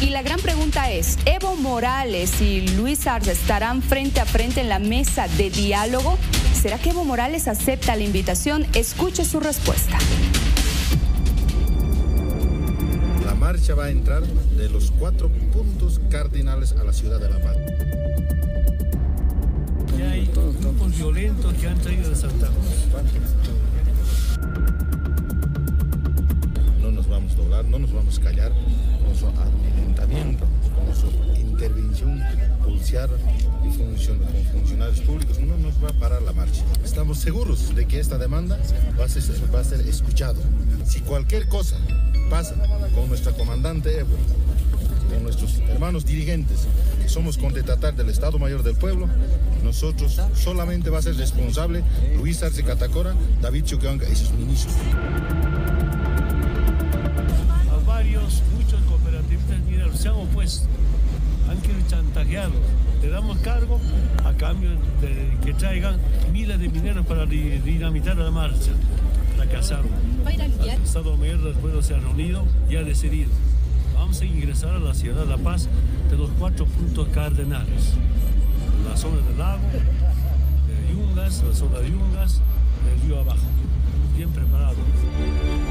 Y la gran pregunta es, ¿Evo Morales y Luis Arce estarán frente a frente en la mesa de diálogo? ¿Será que Evo Morales acepta la invitación? Escuche su respuesta. La marcha va a entrar de los 4 puntos cardinales a la ciudad de La Paz. Ya hay grupos violentos que han traído de Santa Cruz. No nos vamos a doblar, no nos vamos a callar. Con su amedrentamiento, con su intervención policial y con funcionarios públicos, no nos va a parar la marcha. Estamos seguros de que esta demanda va a ser escuchada. Si cualquier cosa pasa con nuestra comandante Evo, con nuestros hermanos dirigentes, que somos contestatar del Estado Mayor del Pueblo, nosotros solamente va a ser responsable Luis Arce Catacora, David Choquehuanca y sus ministros. Muchos cooperativistas mineros se han opuesto, han querido chantajearlos. Le damos cargo a cambio de que traigan miles de mineros para dinamitar la marcha. Fracasaron. El Estado Mayor del Pueblo se ha reunido y ha decidido. Vamos a ingresar a la ciudad de La Paz de los 4 puntos cardenales. La zona del lago, de Yungas, la zona de Yungas, del río abajo. Bien preparados.